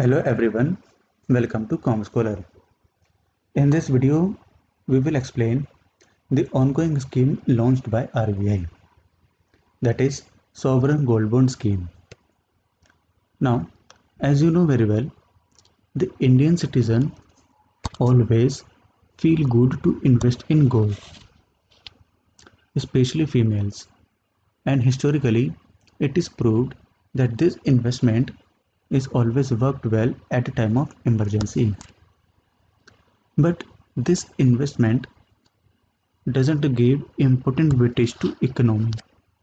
Hello everyone, welcome to ComScholar. In this video, we will explain the ongoing scheme launched by RBI, that is Sovereign Gold Bond Scheme. Now, as you know very well, the Indian citizen always feel good to invest in gold, especially females, and historically, it is proved that this investment is always worked well at a time of emergency. But this investment doesn't give important weightage to economy,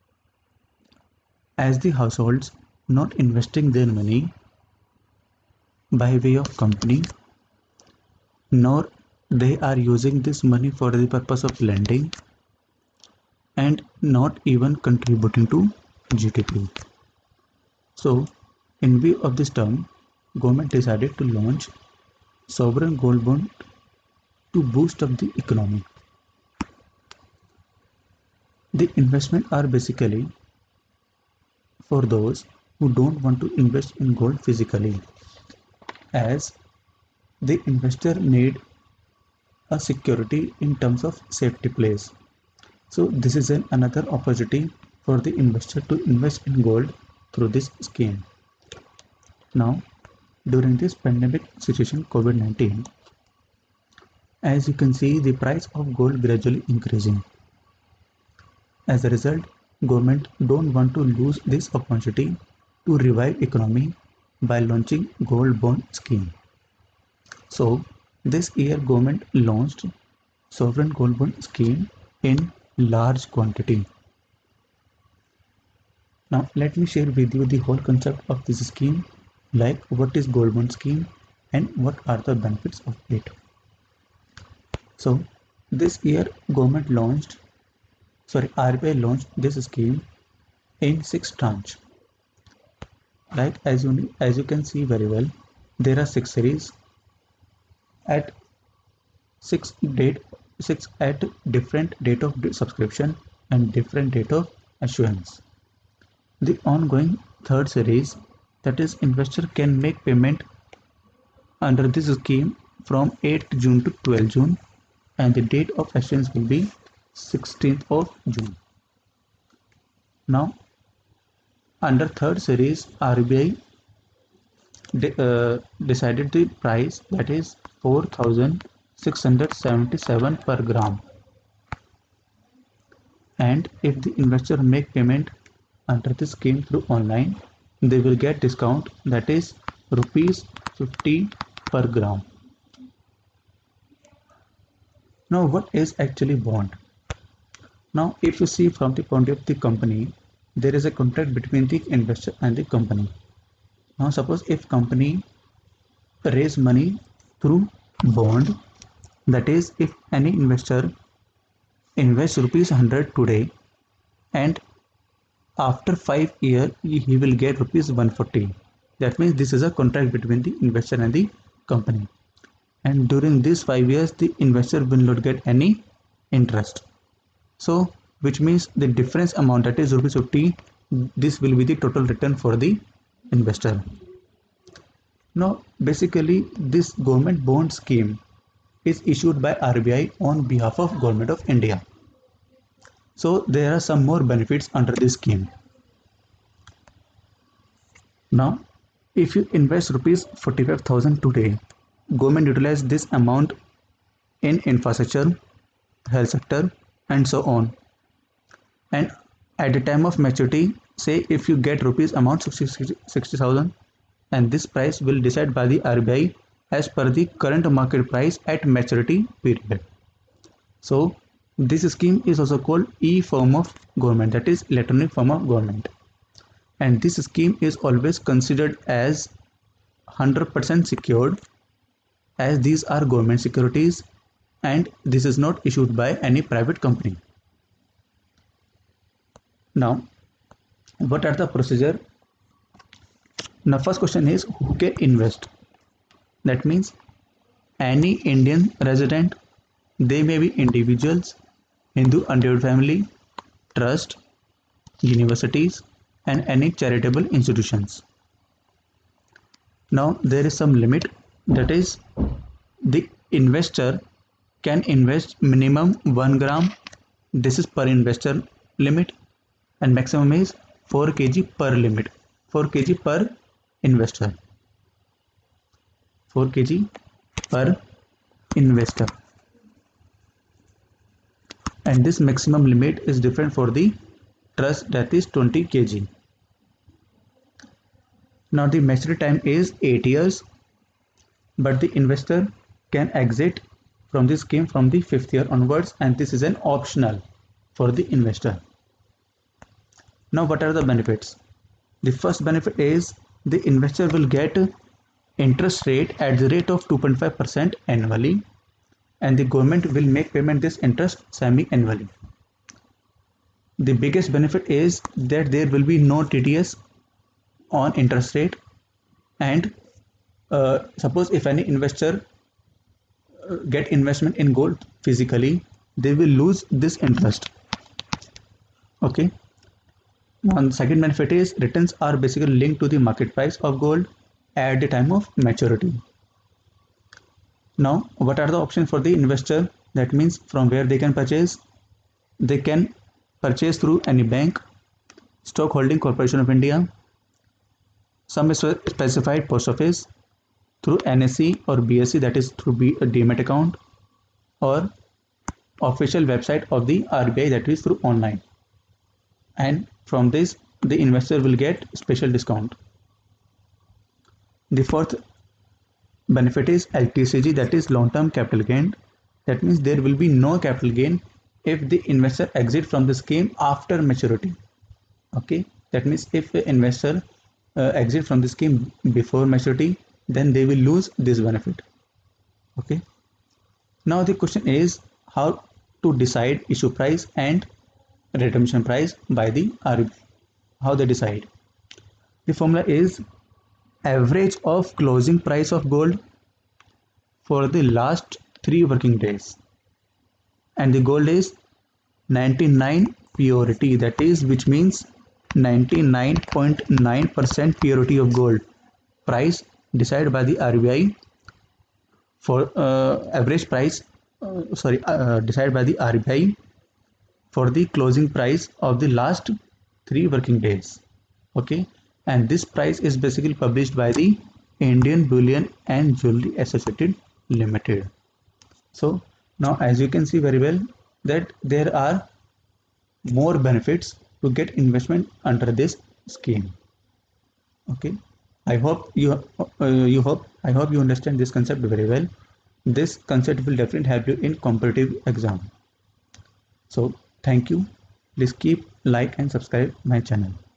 as the households not investing their money by way of company, nor they are using this money for the purpose of lending and not even contributing to GDP. So, in view of this term, government decided to launch sovereign gold bond to boost up the economy. The investment are basically for those who don't want to invest in gold physically, as the investor need a security in terms of safety place. So this is another opportunity for the investor to invest in gold through this scheme. Now, during this pandemic situation COVID-19, as you can see, the price of gold gradually increasing. As a result, government don't want to lose this opportunity to revive economy by launching gold bond scheme. So this year government launched sovereign gold bond scheme in large quantity. Now let me share with you the whole concept of this scheme, like what is gold bond scheme and what are the benefits of it. So this year RBI launched this scheme in 6 tranche. Like as you can see very well, there are 6 series at 6 at different date of subscription and different date of issuance. The ongoing third series, that is investor can make payment under this scheme from 8th June to 12th June, and the date of issuance will be 16th of June. Now under third series, RBI decided the price, that is 4,677 per gram, and if the investor make payment under this scheme through online, they will get discount, that is rupees 50 per gram. Now what is actually bond? Now if you see from the point of the company, there is a contract between the investor and the company. Now suppose if company raise money through bond, that is if any investor invests rupees 100 today and after 5 years he will get rupees 140. That means this is a contract between the investor and the company, and during these 5 years the investor will not get any interest. So which means the difference amount, that is rupees 50, this will be the total return for the investor. Now basically this government bond scheme is issued by RBI on behalf of Government of India. So there are some more benefits under this scheme. Now if you invest rupees 45,000 today, government utilize this amount in infrastructure, health sector and so on, and at the time of maturity, say if you get rupees amount 60,000, and this price will decide by the RBI as per the current market price at maturity period. So this scheme is also called e-form of government, that is electronic form of government, and this scheme is always considered as 100% secured, as these are government securities and this is not issued by any private company. Now what are the procedure? Now first question is who can invest? That means any Indian resident, they may be individuals, Hindu endowed family, trust, universities and any charitable institutions. Now there is some limit, that is the investor can invest minimum 1 gram, this is per investor limit, and maximum is 4 kg per limit, 4 kg per investor, 4 kg per investor, and this maximum limit is different for the trust, that is 20 kg. Now the maturity time is 8 years, but the investor can exit from this scheme from the 5th year onwards, and this is an optional for the investor. Now what are the benefits? The first benefit is the investor will get interest rate at the rate of 2.5% annually, and the government will make payment this interest semi-annually. The biggest benefit is that there will be no TDS on interest rate, and suppose if any investor get investment in gold physically, they will lose this interest. Okay. Now the second benefit is returns are basically linked to the market price of gold at the time of maturity. Now what are the options for the investor? That means from where they can purchase. They can purchase through any bank, Stock Holding Corporation of India, some specified post office, through NSE or BSE, that is through a Demat account, or official website of the RBI, that is through online. And from this the investor will get special discount. The fourth benefit is LTCG, that is long term capital gain. That means there will be no capital gain if the investor exit from the scheme after maturity. Okay, that means if the investor exit from the scheme before maturity, then they will lose this benefit. Okay, now the question is how to decide issue price and redemption price by the RBI. How they decide? The formula is average of closing price of gold for the last 3 working days, and the gold is 99 purity, that is, which means 99.9% purity of gold. Price decided by the RBI for average price, decided by the RBI for the closing price of the last 3 working days. Okay, and this price is basically published by the Indian Bullion and Jewelry Associated Limited. So now as you can see very well that there are more benefits to get investment under this scheme. Okay, I hope you understand this concept very well. This concept will definitely help you in competitive exam. So thank you. Please keep like and subscribe my channel.